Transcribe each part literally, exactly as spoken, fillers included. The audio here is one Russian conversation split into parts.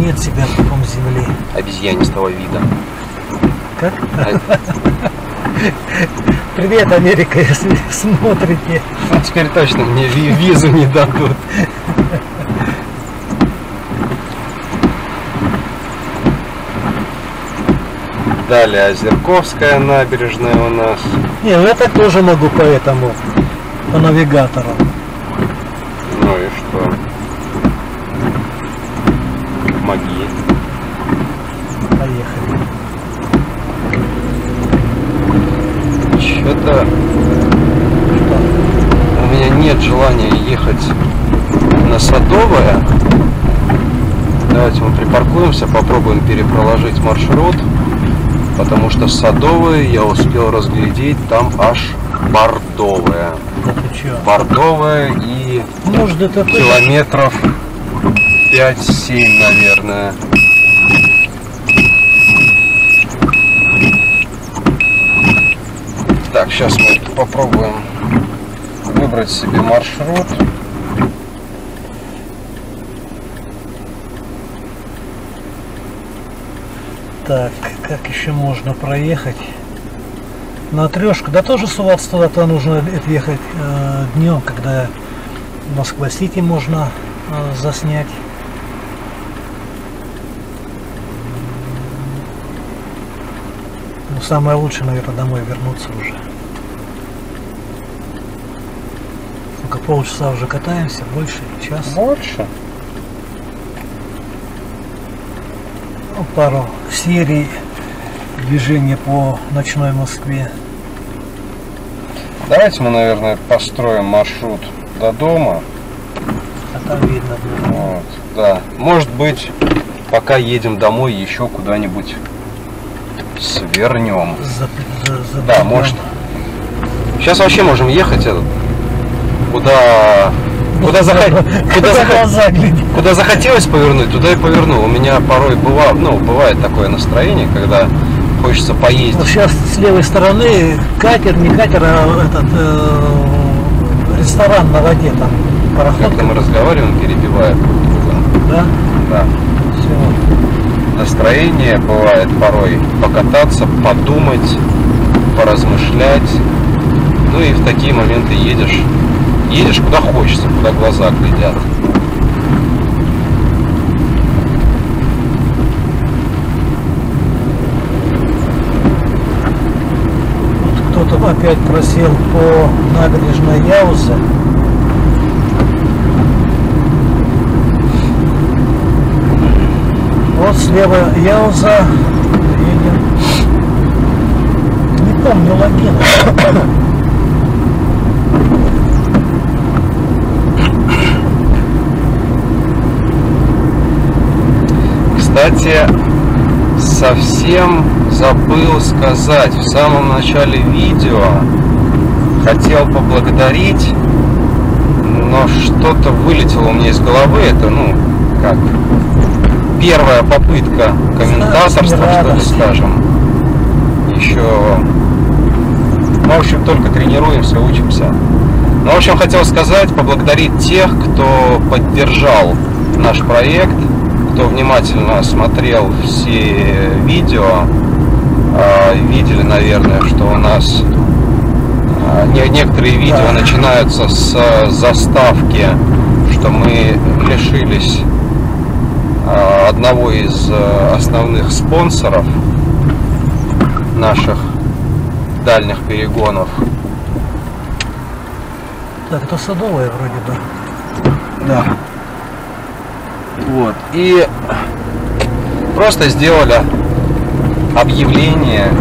нет себя в таком земле. Обезьянистого вида. Как? Привет, Америка, если смотрите. Ну, теперь точно мне визу не дадут. Далее Озерковская набережная у нас. Не, ну я так тоже могу по этому, по навигатору. Ну и что? Помоги. Поехали. Что-то у меня нет желания ехать на Садовое. Давайте мы припаркуемся, попробуем перепроложить маршрут. Потому что Садовое я успел разглядеть, там аж Бордовое. Бордовое и может, это километров пять-семь, наверное. Так, сейчас мы попробуем выбрать себе маршрут. Так, как еще можно проехать? На трешку, да тоже суваться туда-то нужно ехать э, днем, когда Москва-Сити можно э, заснять. Ну, самое лучшее, наверное, домой вернуться уже. Только полчаса уже катаемся, больше, час. Больше? Ну, пару серий движения по ночной Москве. Давайте мы, наверное, построим маршрут до дома. А там видно будет. Вот, да. Может быть, пока едем домой, еще куда-нибудь свернем. За, за, за да, днем. может. Сейчас вообще можем ехать этот, куда, куда, захот... куда, захот... куда захотелось повернуть, туда и повернул. У меня порой бывает, ну, бывает такое настроение, когда хочется поездить. Ну, сейчас с левой стороны катер, не катер, а этот э, ресторан на воде там. Пароход. Как-то мы разговариваем, перебивая друг друга. Да? Да. Все. Настроение бывает порой покататься, подумать, поразмышлять. Ну и в такие моменты едешь, едешь куда хочется, куда глаза глядят. Вот кто-то опять просел по набережной Яуза. Вот слева Яуза, едем. Не помню логин. Кстати, совсем забыл сказать в самом начале видео, хотел поблагодарить, но что-то вылетело у меня из головы. Это, ну, как первая попытка комментаторства, что ли, скажем. Еще, ну, в общем, только тренируемся, учимся. Ну, в общем, хотел сказать, поблагодарить тех, кто поддержал наш проект, кто внимательно смотрел все видео. Видели, наверное, что у нас некоторые видео да. начинаются с заставки, что мы лишились одного из основных спонсоров наших дальних перегонов. Так, это Садовое вроде бы. Да. Вот. И просто сделали объявление.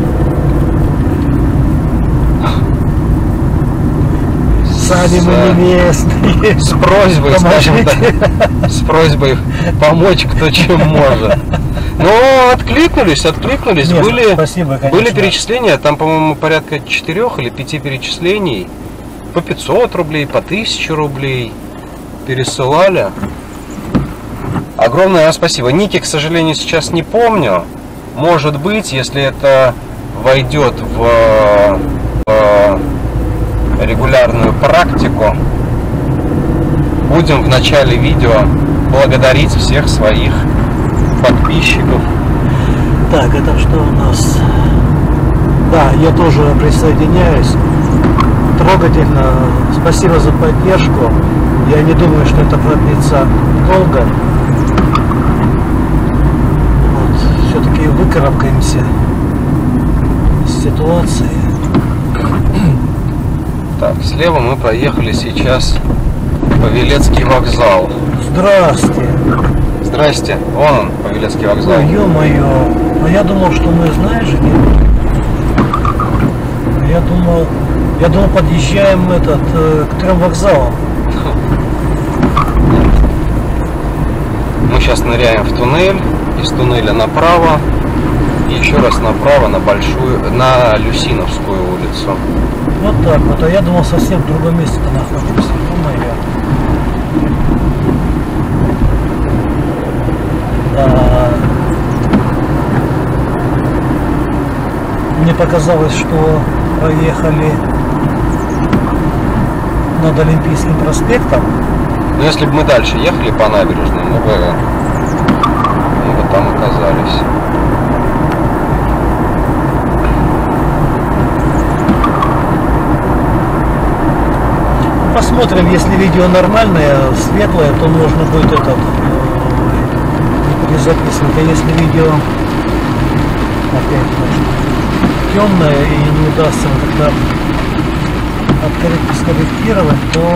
Сами мы не местные. С просьбой, скажем так, с просьбой помочь кто чем может. Но откликнулись, откликнулись. Нет, были, спасибо, были перечисления, там, по-моему, порядка четырех или пяти перечислений. По пятьсот рублей, по тысяче рублей пересылали. Огромное вам спасибо. Ники, к сожалению, сейчас не помню. Может быть, если это войдет в, в регулярную практику, будем в начале видео благодарить всех своих подписчиков. Так, это что у нас? Да, я тоже присоединяюсь. Трогательно. Спасибо за поддержку. Я не думаю, что это продлится долго. Вот, все-таки выкарабкаемся из ситуации. Так, слева мы проехали сейчас Павелецкий вокзал. Здрасте. Здрасте, вон он, Павелецкий вокзал. Ой, ё-моё. А я думал, что мы, знаешь, где? Я думал, я думал, подъезжаем этот, э, к трем вокзалам. Мы сейчас ныряем в туннель, из туннеля направо, и еще раз направо на большую, на Люсиновскую улицу. Вот так вот, а я думал, совсем в другом месте-то находимся. Ё-моё. Да. Мне показалось, что проехали над Олимпийским проспектом. Но если бы мы дальше ехали по набережной, мы бы, мы бы там оказались. Посмотрим, если видео нормальное, светлое, то можно будет этот перезаписывать. А если видео опять темное и не удастся тогда скорректировать, то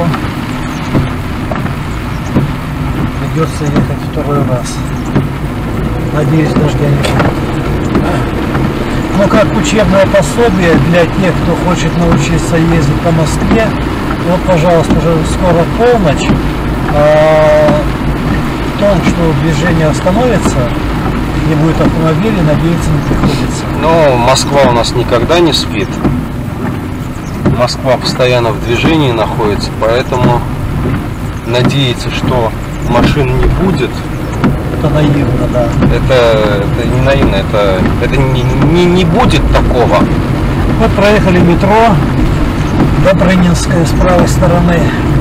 придется ехать второй раз. Надеюсь, дождя не будет. Но как учебное пособие для тех, кто хочет научиться ездить по Москве, вот, пожалуйста, уже скоро полночь. А, в том, что движение остановится, не будет автомобилей, надеяться не приходится. Но Москва у нас никогда не спит. Москва постоянно в движении находится, поэтому надеяться, что машин не будет, это наивно, да. Это, это не наивно, это, это не, не, не будет такого. Вот проехали метро. Добрынинская с правой стороны.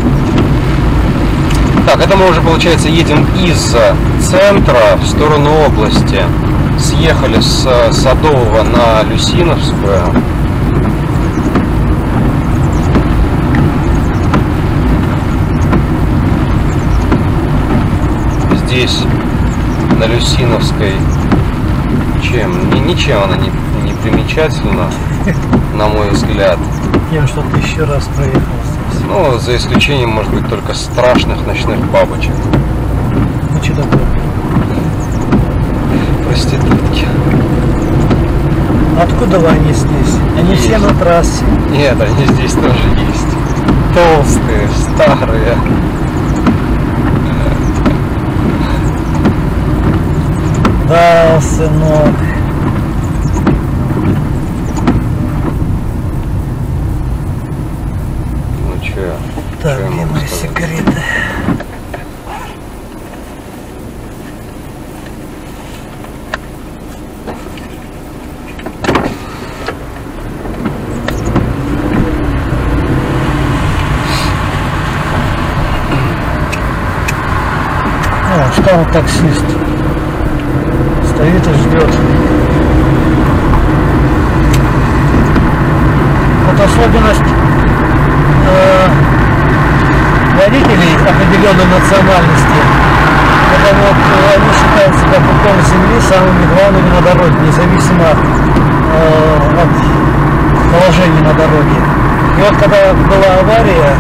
Так, это мы уже, получается, едем из центра в сторону области. Съехали с Садового на Люсиновскую. Здесь на Люсиновской чем? Ни, ничем она не, не примечательна, на мой взгляд. Тем, что ты еще раз проехал здесь. Ну, за исключением, может быть, только страшных ночных бабочек. Ну, что такое? Проститутки. Откуда они здесь? Они Есть. все на трассе. Нет, они здесь тоже есть. Толстые, старые. Да, сынок. Ну че? Так, где мои сигареты? О, что он таксист? Стоит и ждет. Вот особенность э, водителей определенной национальности. Это вот э, они считают себя пупом земли самыми главными на дороге, независимо э, от положения на дороге. И вот когда была авария,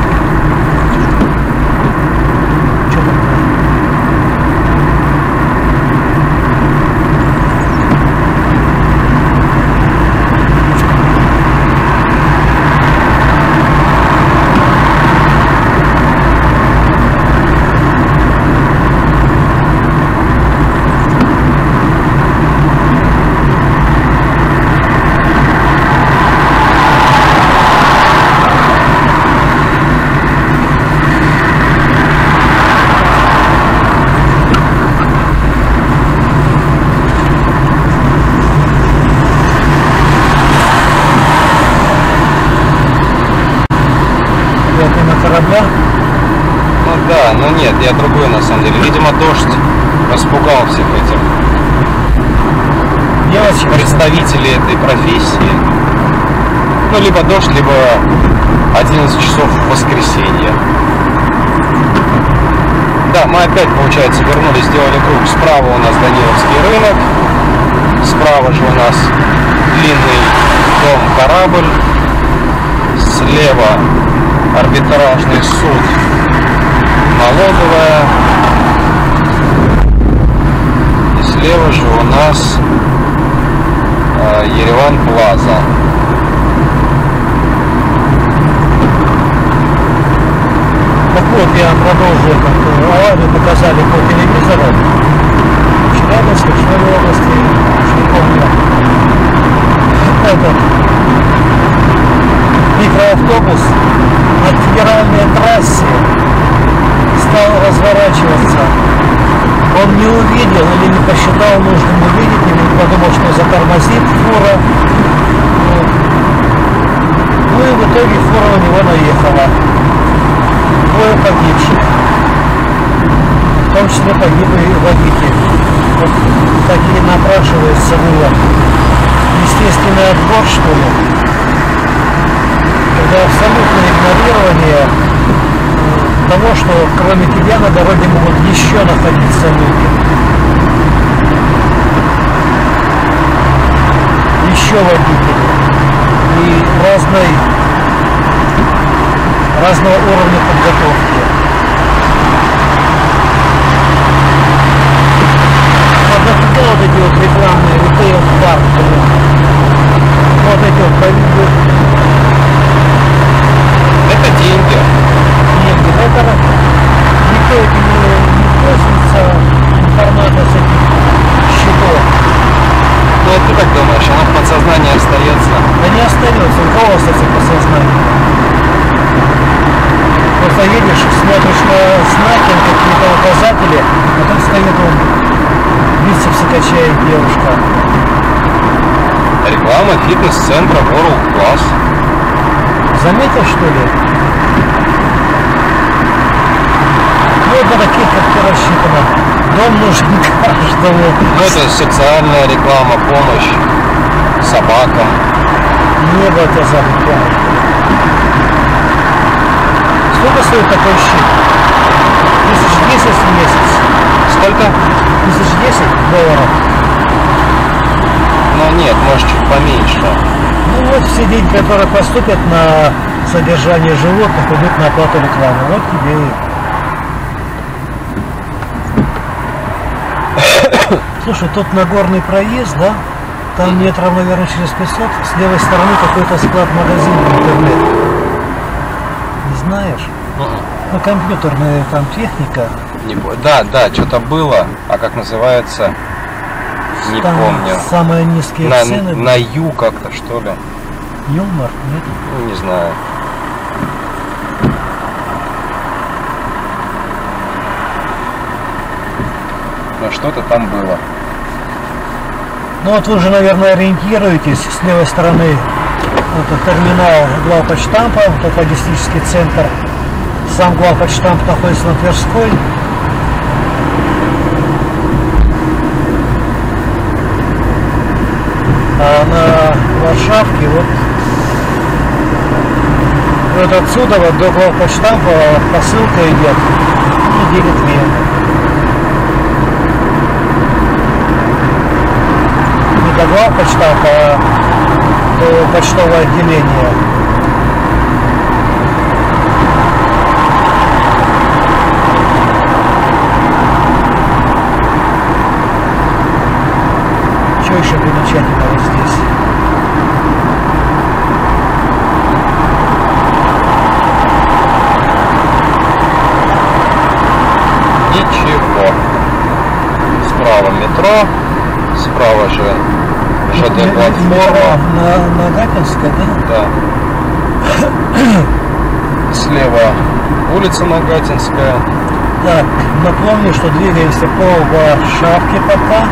корабля? Ну да, но нет, я другой на самом деле. Видимо, дождь распугал всех этих представители этой профессии. Ну, либо дождь, либо одиннадцать часов в воскресенье. Да, мы опять, получается, вернулись, сделали круг. Справа у нас Даниловский рынок. Справа же у нас длинный дом-корабль. Слева арбитражный суд, налоговая. И слева же у нас э, Ереван Плаза. Так вот, я продолжу, как аварию показали по телевизору. В Челябинской, что в области, уж не помню. Этот микроавтобус на федеральной трассе стал разворачиваться. Он не увидел или не посчитал нужным увидеть, или подумал, что затормозит фура. Ну и в итоге фура у него наехала. Двое погибших. В том числе погиб и водитель. Вот такие напрашивается вывод. Естественный отбор, что ли? Это абсолютное игнорирование того, что кроме тебя на дороге могут еще находиться люди. Еще водители. И разной, разного уровня подготовки. Вот это вот эти вот рекламные ритейл-парки. Вот эти вот повиды. Это деньги. Деньги. Это никто этим не, не пользуется, информация с этих счетов. Ну, а ты как думаешь, она в подсознании остается? Да не остается, у кого остается подсознание? Просто едешь, смотришь на знаки, на какие-то указатели, а там стоит он, бицепсы качает девушка. Реклама фитнес-центра World Class. Заметил, что ли? Ну, для таких, как ты рассчитано. Дом нужен каждому. Ну, это социальная реклама, помощь собакам. Небо это за рекламу. Сколько стоит такой щит? Тысяч десять в месяц. Сколько? Тысяч десять долларов. Ну, нет, может, чуть поменьше. Ну, вот все деньги, которые поступят на содержание животных, идут на оплату рекламы. Вот тебе и... Слушай, тут Нагорный проезд, да? Там метров, наверное, через пятьсот. С левой стороны какой-то склад-магазин интернет. Не знаешь? Uh-uh. Ну, компьютерная там техника. Не, да, да, что-то было. А как называется? Не там помню. Самые низкие на, цены. На Ю как-то, что ли? Юмор, нет? Ну, не знаю. Но что-то там было. Ну вот вы же, наверное, ориентируетесь с левой стороны. Это терминал главпочтампа, вот логистический центр. Сам главпочтамп находится на Тверской. А на Варшавке вот, вот отсюда вот до главпочтампа посылка идет недели две. Не до главпочтампа, а до почтового отделения. Что еще примечательного здесь? Ничего. Справа метро, справа же ЖД-платформа. На, на Нагатинской, да? Да. Слева улица Нагатинская. Так, напомню, что двигаемся по Варшавке пока.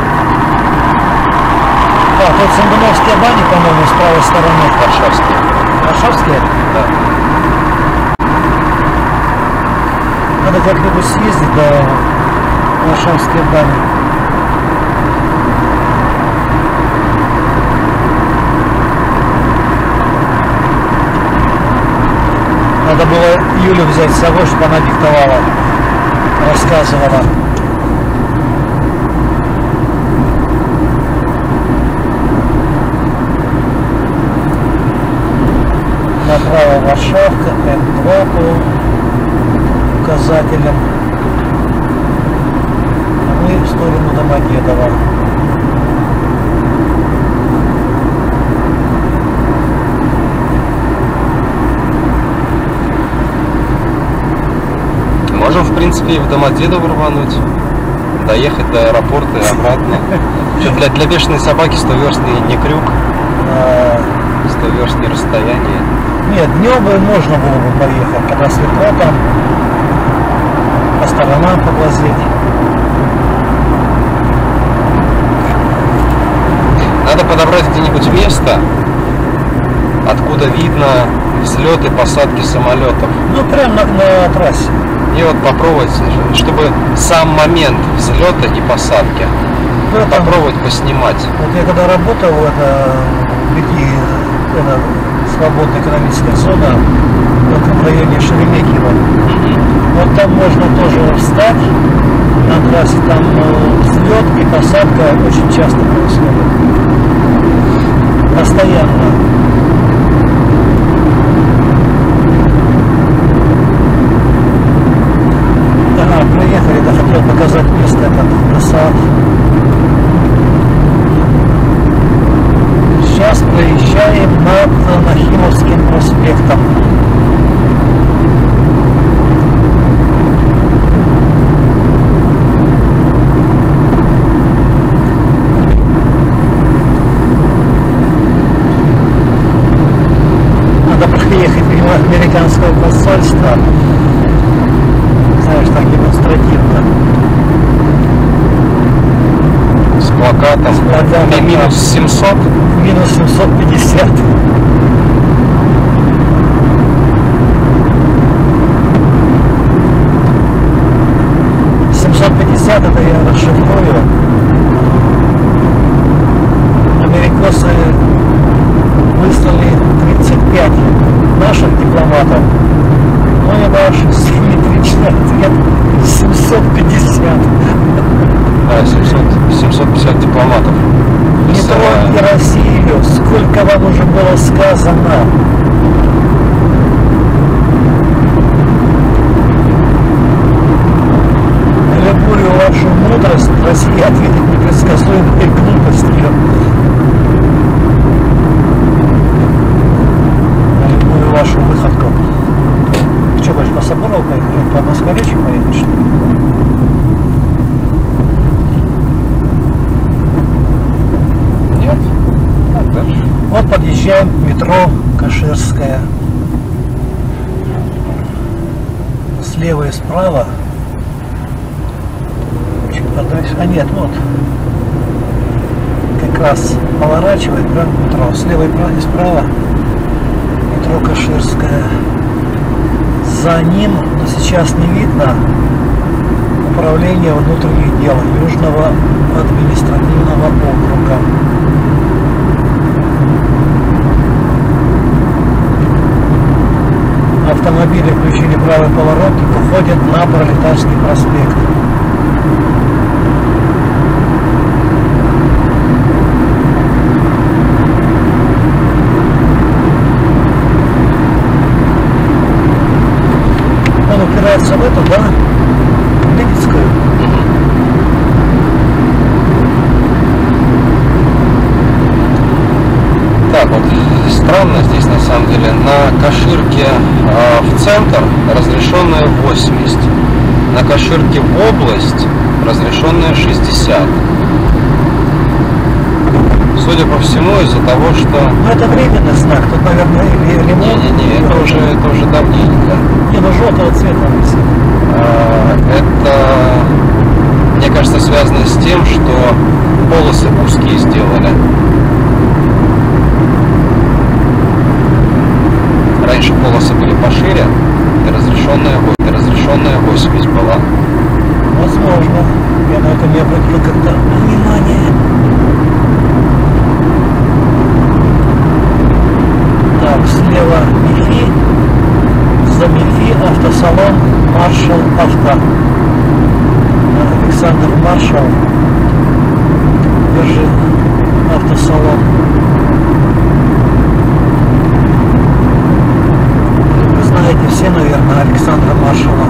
А, тут Сандуновские бани, по-моему, с правой стороны. Варшавские. Варшавские? Да. Надо как-нибудь съездить до Варшавские бани. Надо было Юлю взять с собой, чтобы она диктовала, рассказывала. Направо Варшавка, эм два по указателям. А мы в сторону Домодедово. Можем, в принципе, и в Домодедово рвануть, доехать до аэропорта и обратно. Для, для бешеной собаки сто верст не, не крюк, сто верст не расстояние. Нет, днем бы можно было бы поехать, когда светло там, по сторонам поглазеть. Надо подобрать где-нибудь место, откуда видно взлеты и посадки самолетов. Ну, прям на, на трассе. И вот попробовать, чтобы сам момент взлета и посадки Ну, там, попробовать поснимать. вот я когда работал, это, где это, свободная экономическая зона, в этом районе Шереметьево, вот там можно тоже встать на трассе, там э, взлет и посадка очень часто происходит. Постоянно. Ага, приехали, да, хотел показать место, этот сад. Сейчас проезжаем над Нахимовским проспектом. Надо проехать мимо американского посольства. Знаешь, так демонстративно. С плакатом С плакатом, минус да. семьсот. Минус семьсот пятьдесят. семьсот пятьдесят это я расшифрую. Америкосы выслали тридцать пять наших дипломатов. Но не наш симметричный ответ семьсот пятьдесят. Да, семьсот, семьсот пятьдесят дипломатов. Не трогайте Россию, сколько вам уже было сказано. На любую вашу мудрость Россия ответит непредсказуемой глупостью. На любую вашу выходку. Что, больше по Соборову поехать? По Москворечью поехать, что ли? Нет? Так, дальше. Вот подъезжаем к метро Каширская. Слева и справа. Чуть подальше. А нет, вот. Как раз поворачивает прям метро. Слева и справа метро Каширская. За ним, но сейчас не видно, управление внутренних дел Южного административного округа. Автомобили включили правый поворот и выходят на Пролетарский проспект. Он упирается в эту, да? Липецкую. Так вот, странно здесь на самом деле. На Каширке э, в центр разрешенная восемьдесят. На Каширке в область разрешенная шестьдесят. Судя по всему, из-за того, что... Ну это временный знак, тут, наверное, или ремонт. Не-не-не, это уже, это уже давненько. Не, ну желтого цвета висит. Э, это, мне кажется, связано с тем, что полосы узкие сделали. Раньше полосы были пошире, и разрешенная, и разрешенная восемьдесят была. Возможно. Я на это не обратил как-то внимание. Так, слева Михи, за авто. Александр Маршал. Держи автосалон. Вы знаете все, наверное, Александра Маршала.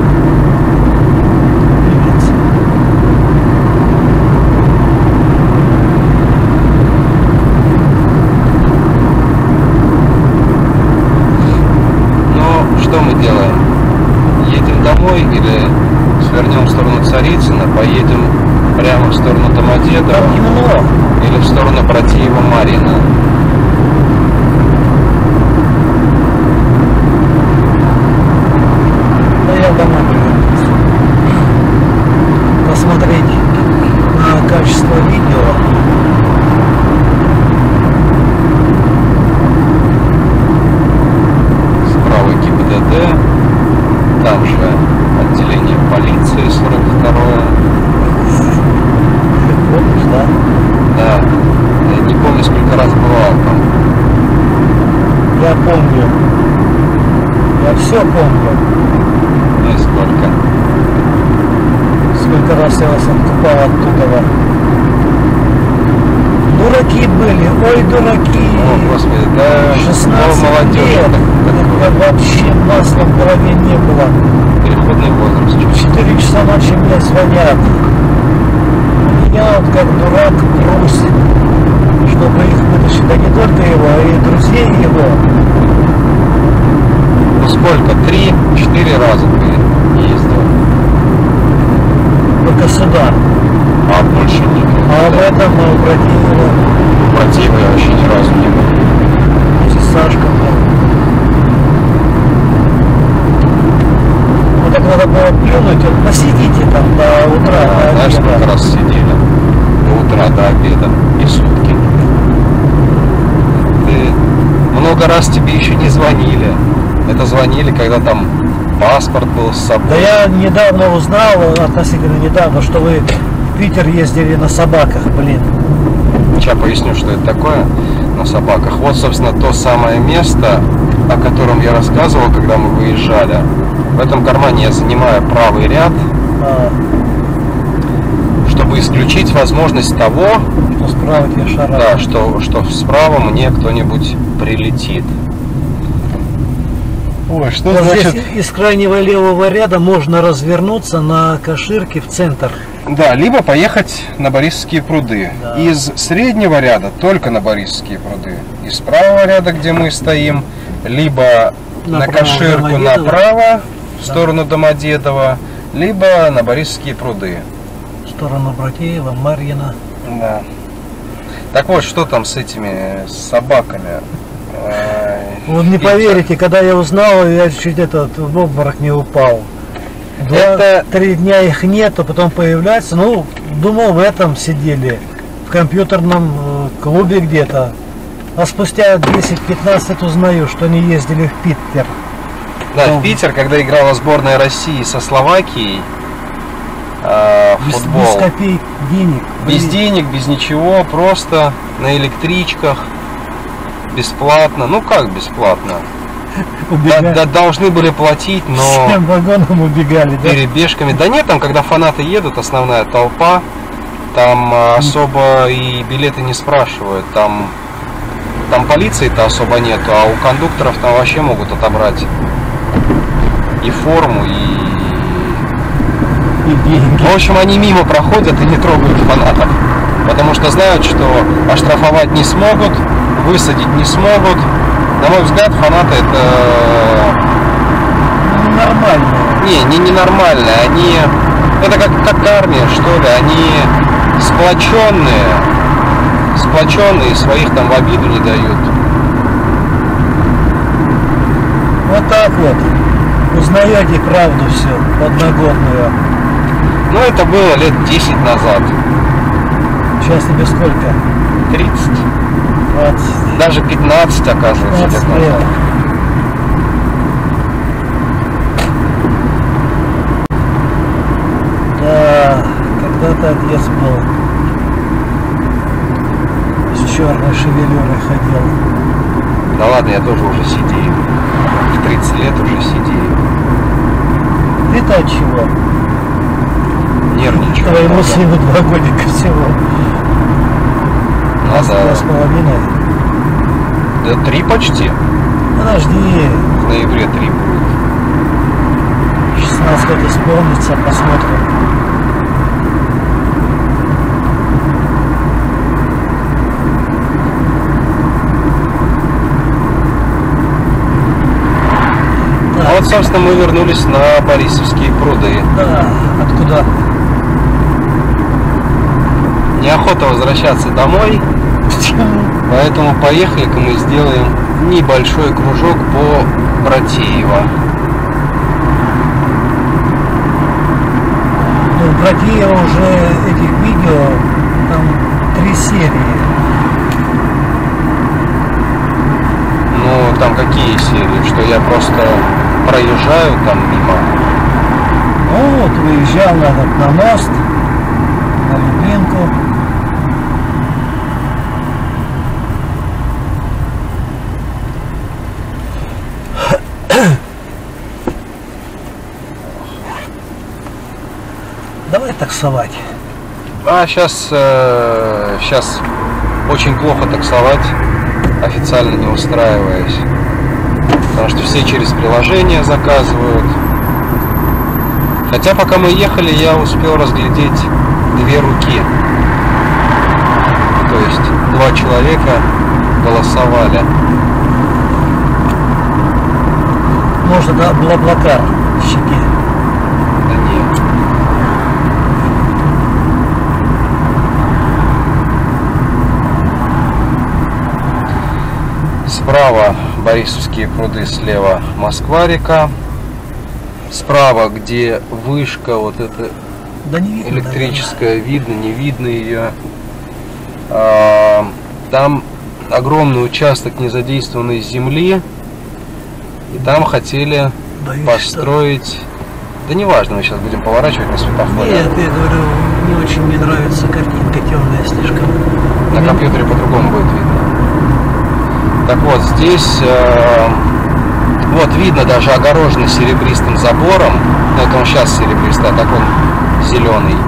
Или свернем в сторону Царицына, поедем прямо в сторону Домодедова или в сторону Братеева-Марьина. Да я домой приду. Посмотреть на качество видео. Справа ГИБДД. Там же отделение полиции сорок второе. Помнишь, да? Да. Я не помню, сколько раз бывал там. Я помню. Я все помню. Ну и сколько? Сколько раз я вас откупал оттуда. Дураки были, ой, дураки. О, господи, да. шестнадцать молодежь. лет. Это вообще масла в голове не было. Переходный возраст. В четыре часа ночи мне звонят. Я вот как дурак трус, чтобы их вытащить. Да не только его, а и друзей его. Ну сколько? Три-четыре раза ты ездил. Только сюда. А больше никогда. А об этом мы Братеева. Братеева я вообще ни разу не был. Сашка был. Ну так надо было плюнуть, вот посидите там до утра. Да, до знаешь, обеда. сколько раз сидели? До утра, до обеда и сутки. Ты... Много раз тебе еще не звонили. Это звонили, когда там паспорт был с собой. Да я недавно узнал, относительно недавно, что вы в Питер ездили на собаках, блин. Сейчас поясню, что это такое на собаках. Вот, собственно, то самое место, о котором я рассказывал, когда мы выезжали. В этом кармане я занимаю правый ряд, А, чтобы исключить возможность того, что справа тебе шара. да, что, что справа мне кто-нибудь прилетит. Ой, что Вот значит... здесь из крайнего левого ряда можно развернуться на Каширке в центр. Да, либо поехать на Борисовские пруды. Да. Из среднего ряда только на Борисовские пруды. Из правого ряда, где мы стоим, либо на Направо Каширку Домодедово. направо, в сторону Домодедова, либо на Борисовские пруды. В сторону Братеева, Марьина. Да. Так вот, что там с этими собаками? Вы не поверите, когда я узнал, я чуть этот в обморок не упал. Это- Два-три дня их нету, потом появляются. Ну, думал, в этом сидели, в компьютерном э, клубе где-то. А спустя десять-пятнадцать лет узнаю, что они ездили в Питер. Да, Ну. в Питер, когда играла сборная России со Словакией, э, Без, футбол. без копеек денег. Без Блин. денег, без ничего, просто на электричках, бесплатно. Ну как бесплатно? Да, Убегали. да, должны были платить, но Всем вагоном убегали, да? перебежками. Да нет, там, когда фанаты едут, основная толпа, там а, особо и билеты не спрашивают. Там, там полиции-то особо нету, а у кондукторов там вообще могут отобрать и форму, и... И деньги. В общем, они мимо проходят и не трогают фанатов. Потому что знают, что оштрафовать не смогут, высадить не смогут. На мой взгляд, фанаты это... Нормально. Не, не ненормальные. Они... Это как, как армия, что ли. Они сплоченные. Сплоченные, своих там в обиду не дают. Вот так вот. Узнаете правду все, подноготную. Но это было лет десять назад. Сейчас тебе сколько? тридцать. двадцать. Даже пятнадцать, оказывается, лет двадцать лет. назад. Да, когда-то отец был. С черной шевелюрой ходил. Да ладно, я тоже уже сидею. В тридцать лет уже сидею. Ты-то от чего? Нервничаю. Твоему сыну два годика всего. Надо... Два с половиной. Да три почти. Подожди. В ноябре три будет. шестнадцать лет исполнится, посмотрим. А вот, собственно, мы вернулись на Борисовские пруды. Да, откуда? Неохота возвращаться домой. Поэтому поехали-ка мы сделаем небольшой кружок по Братеево. Ну, в Братеево уже этих видео, там три серии. Ну, там какие серии? Что я просто проезжаю там мимо? Ну, вот выезжал на, этот, на мост, на Любинку. Давай таксовать. А сейчас, э, сейчас очень плохо таксовать, официально не устраиваясь. Потому что все через приложение заказывают. Хотя пока мы ехали, я успел разглядеть две руки. То есть два человека голосовали. Может, да, Блаблакар в щеке. Да нет. Справа Борисовские пруды, слева Москва-река. Справа, где вышка вот эта Да не видно, электрическая, наверное. Видно, не видно ее. А, там огромный участок незадействованной земли. И там хотели Боюсь, построить... Что... Да неважно, мы сейчас будем поворачивать на светофоре. Нет, я говорю, не очень мне нравится картинка, темная слишком. На Или... компьютере по-другому будет видно. Так вот, здесь э, вот видно даже огороженный серебристым забором. Но это он сейчас серебристый, а так он зеленый.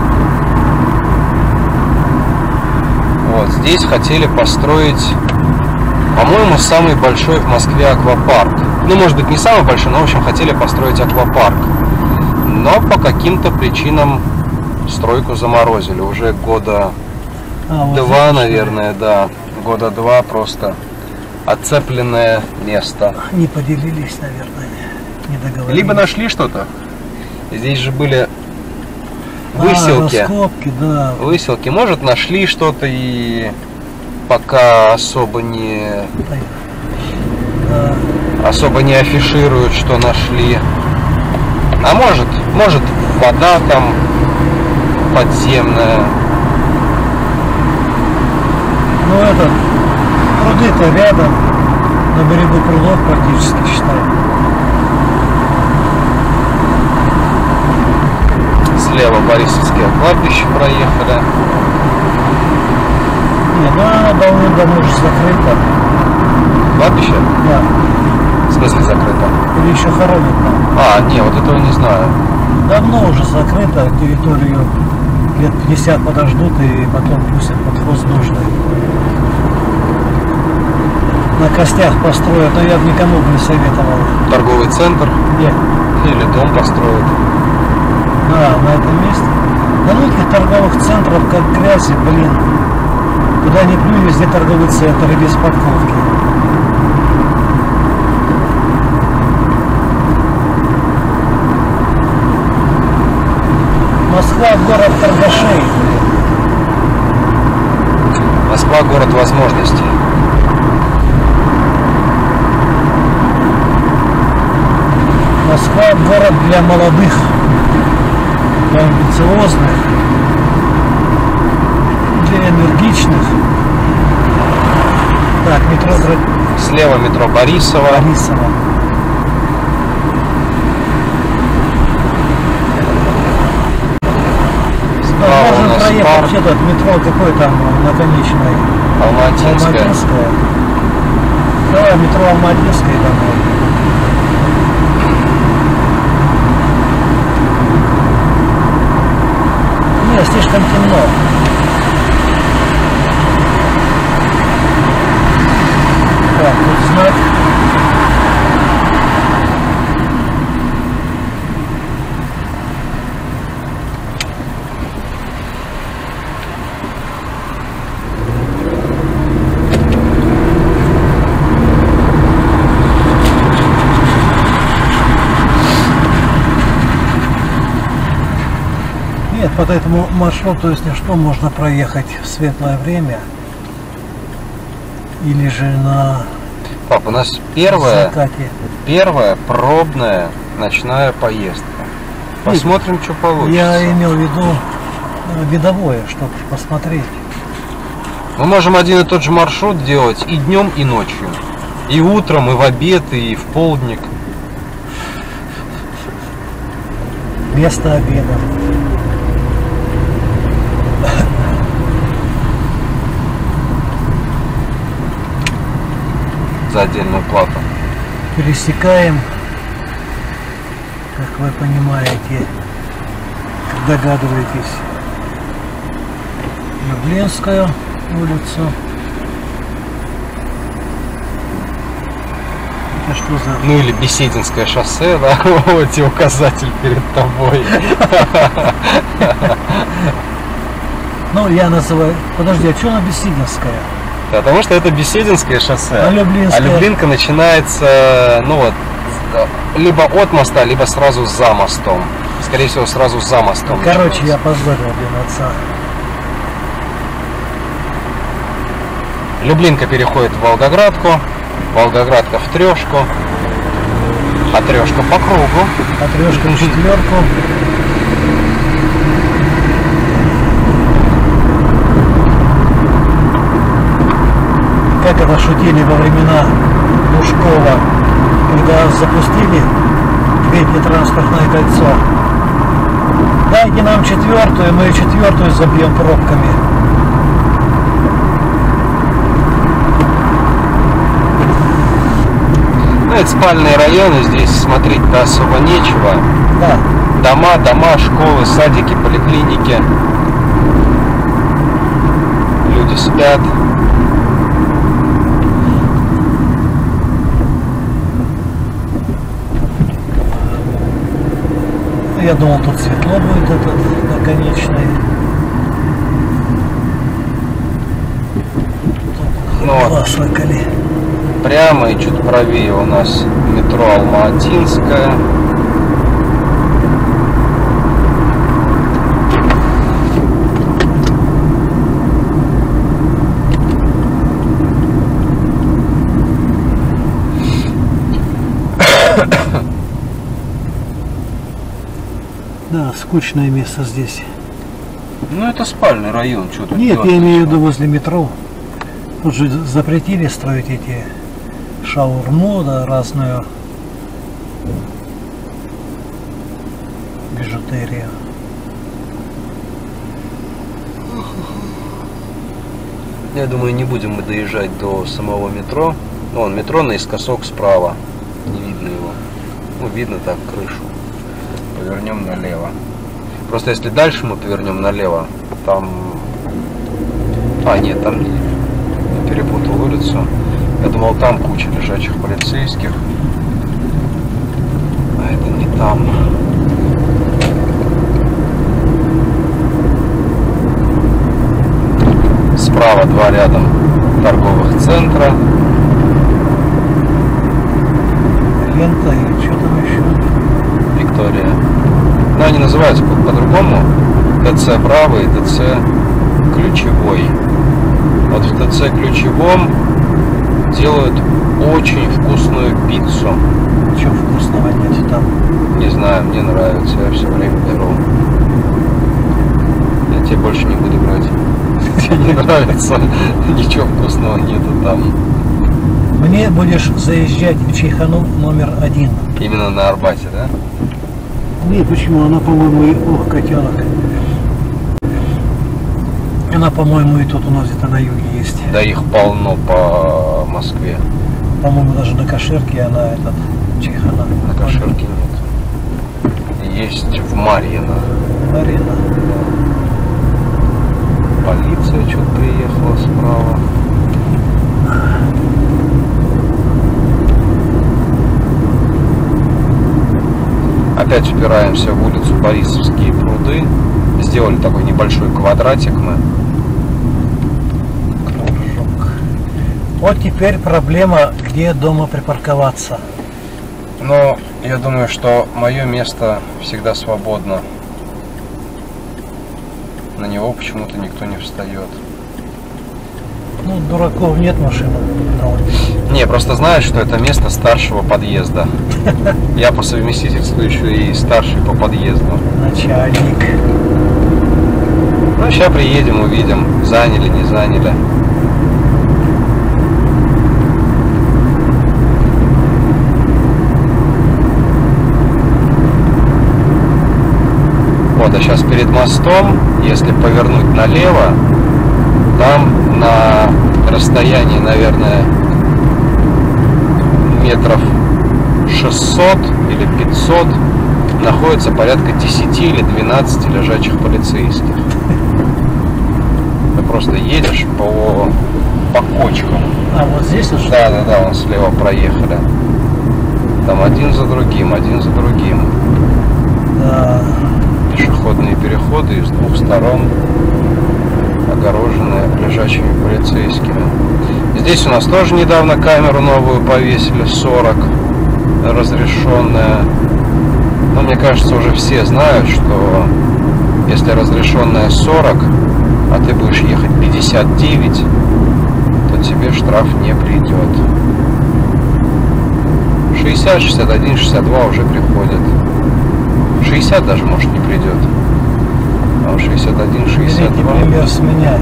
Вот здесь хотели построить, по-моему, самый большой в Москве аквапарк. Ну, может быть, не самый большой, но, в общем, хотели построить аквапарк. Но по каким-то причинам стройку заморозили. Уже года а, вот два, наверное, да. Года два просто отцепленное место. Не поделились, наверное, не договорились. Либо нашли что-то. Здесь же были выселки. А, раскопки, да. Выселки. Может, нашли что-то и пока особо не... Да. особо не афишируют, что нашли. А может, может вода там подземная. Ну это, пруды-то рядом, на берегу прудов практически, считай. Слева Борисовское кладбище проехали. Не, ну оно давно-давно уже закрыто. Кладбище? Да. В смысле закрыто? Или еще хоронят там. А, не, вот этого не знаю. Давно уже закрыто, территорию лет пятьдесят подождут и потом пустят под воздушный. На костях построят, но я бы никому бы не советовал. Торговый центр? Нет. Или дом построят? Да, на этом месте. На многих торговых центрах как грязи, блин. Куда ни плюнь, везде торговый центр и без парковки. Москва город торгашей. Москва город возможностей. Москва город для молодых, для амбициозных, для энергичных. Так, метро Слева метро Борисово. Борисово. Справа у Можно нас проехать парк. этот метро, какой там на конечной? Алматинская. Алматинская. Давай метро Алматинская домой. слишком темно. Так, тут знак. Нет, по этому маршруту, если что, можно проехать в светлое время. Или же на Пап, у нас первая, закате. первая пробная ночная поездка. Посмотрим, что получится. Я имел в виду э, видовое, чтобы посмотреть. Мы можем один и тот же маршрут делать и днем, и ночью. И утром, и в обед, и в полдник. Вместо обеда. За отдельную плату. Пересекаем, как вы понимаете, догадываетесь, Люблинскую улицу. Это что за... Ну или Бесединское шоссе, да? Вот и указатель перед тобой. Ну, я называю... Подожди, а что на Бесединская? Потому что это Бесединское шоссе. А Люблинская? А Люблинка начинается, ну вот, либо от моста, либо сразу за мостом. Скорее всего, сразу за мостом. Короче, я позорил, блин, отца. Люблинка переходит в Волгоградку, Волгоградка в Трешку, а Трешка по кругу. А трешка в четверку. Как это шутили во времена Лужкова, когда запустили третье транспортное кольцо. Дайте нам четвертую, мы четвертую забьем пробками. Ну, это спальные районы, здесь смотреть-то особо нечего. Да. Дома, дома, школы, садики, поликлиники. Люди спят. Я думал, тут светло будет этот наконечный. Ну, глаз выколи. Прямо и чуть правее у нас метро Алма-Атинская. Да, скучное место здесь. Ну это спальный район, что тут Нет, делать? я имею в виду возле метро. Тут же запретили строить эти шаурму, да, разную бижутерию. Я думаю, не будем мы доезжать до самого метро. Вон, метро наискосок справа. Не видно его. Ну, видно так крышу. Повернем налево. Просто если дальше мы повернем налево, там... А, нет, там не... Я перепутал улицу. Я думал, там куча лежачих полицейских. А это не там. Справа два рядом торговых центра. Лента и что там еще? Виктория. Но они называются по-другому. ТЦ Браво и ТЦ Ключевой. Вот в ТЦ Ключевом делают очень вкусную пиццу. Что вкусного нет там? Не знаю, мне нравится, я все время беру. Я тебе больше не буду брать. Тебе не нравится, ничего вкусного нету там. Мне будешь заезжать в Чайхану номер один. Именно на Арбате, да? Нет, почему? Она, по-моему, и... Ох, котенок. Она, по-моему, и тут у нас где-то на юге есть. Да их полно по Москве. По-моему, даже на Каширке она этот Чайхана. На Каширке нет. Есть в Марьино. Марина. полиция что-то приехала справа. Опять упираемся в улицу Борисовские пруды. Сделали такой небольшой квадратик мы. Кружок. Вот теперь проблема, где дома припарковаться. Но я думаю, что мое место всегда свободно. На него почему-то никто не встает. Ну, дураков нет машины. Не, просто знаешь, что это место старшего подъезда. Я по совместительству еще и старший по подъезду. Начальник. Ну, сейчас приедем, увидим, заняли, не заняли. Вот, а сейчас перед мостом, если повернуть налево, там на расстоянии, наверное, метров шестьсот или пятьсот находится порядка десяти или двенадцати лежачих полицейских. Ты просто едешь по, по кочкам. А вот здесь уже? Да, да, да, вон слева проехали. Там один за другим, один за другим. Да. Пешеходные переходы из двух сторон огорожены лежачими полицейскими. Здесь у нас тоже недавно камеру новую повесили, сорок, разрешенная. Но мне кажется, уже все знают, что если разрешенная сорок, а ты будешь ехать пятьдесят девять, то тебе штраф не придет. шестьдесят, шестьдесят один, шестьдесят два уже приходит. шестьдесят даже, может, не придет. А шестьдесят один, шестьдесят два. Берите пример с меня.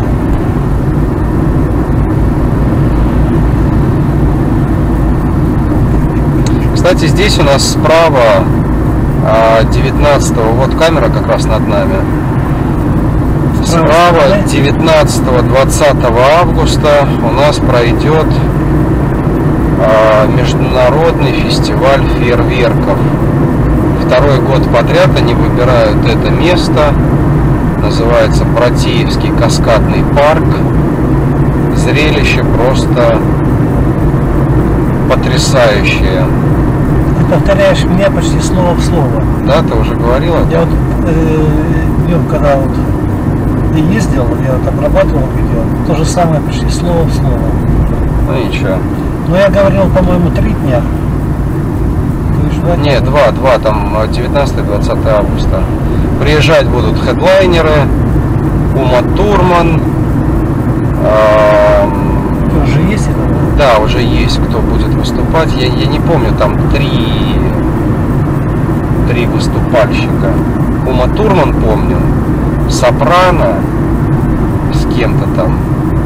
Кстати, здесь у нас справа девятнадцатого, вот камера как раз над нами. Справа девятнадцатого-двадцатого августа у нас пройдет международный фестиваль фейерверков. Второй год подряд они выбирают это место. Называется Братеевский каскадный парк. Зрелище просто потрясающее. Ты повторяешь меня почти слово в слово. Да, ты уже говорила? Я вот э, днем, когда вот ты ездил, я вот обрабатывал видео, то же самое почти слово в слово. Ну ничего. Но я говорил, по-моему, три дня. Не, два, два, там девятнадцатого-двадцатого августа. Приезжать будут хедлайнеры, Ума Турман. Э, уже есть это? Да, уже есть, кто будет выступать. Я, я не помню, там три, три выступальщика. Ума Турман помню, Сопрано с кем-то там.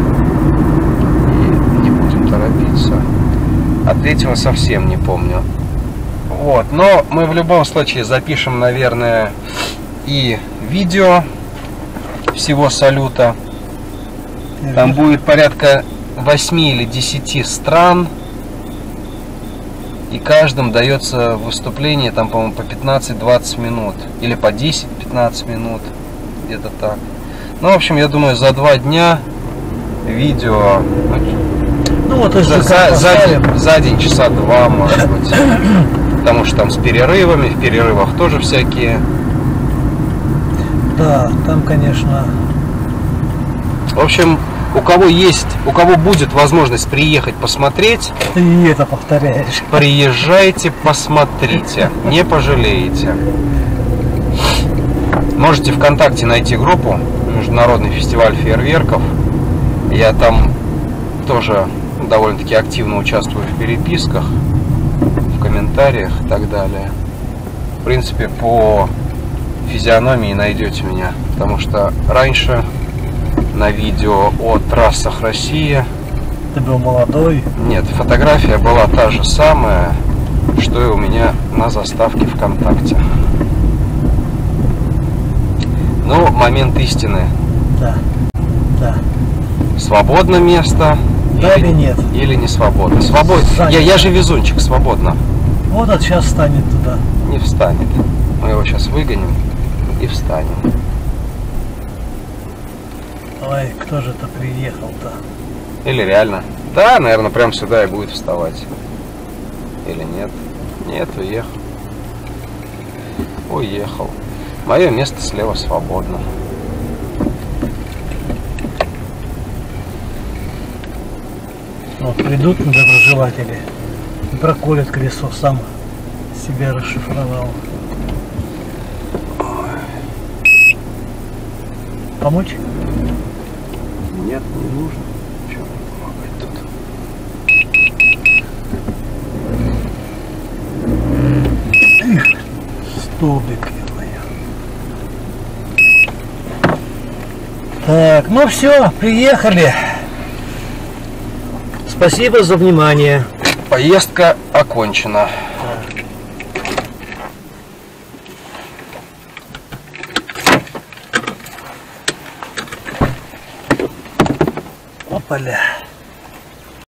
И не будем торопиться. А третьего совсем не помню. Вот, но мы в любом случае запишем, наверное, и видео всего салюта. Там будет порядка восьми или десяти стран, и каждым дается выступление там, по-моему, по пятнадцать-двадцать минут или по десять-пятнадцать минут, где-то так. Ну, в общем, я думаю, за два дня видео, ну, вот, за, за, за, день, за день часа два, может быть, потому что там с перерывами, в перерывах тоже всякие. Да, там, конечно. В общем, у кого есть, у кого будет возможность приехать посмотреть, ты и это повторяешь. Приезжайте, посмотрите, не пожалеете. Можете ВКонтакте найти группу Международный фестиваль фейерверков. Я там тоже довольно-таки активно участвую в переписках, в комментариях и так далее. В принципе, по физиономии найдете меня, потому что раньше на видео о трассах России ты был молодой. Нет, фотография была та же самая, что и у меня на заставке ВКонтакте. Ну, момент истины. Да, да. Свободно место? Да или, или нет? Или не свободно? Свободно. Я, я же везунчик, свободно. Вот он сейчас встанет туда. Не встанет. Мы его сейчас выгоним и встанем. Ой, кто же это приехал-то? Или реально? Да, наверное, прям сюда и будет вставать. Или нет? Нет, уехал. Уехал. Мое место слева свободно. Вот придут недоброжелатели и проколят колесо, сам себя расшифровал. Помочь? Нет, не нужно. Чего мне помогать тут? Столбик, ё-моё. Так, ну все, приехали. Спасибо за внимание. Поездка окончена. Опаля.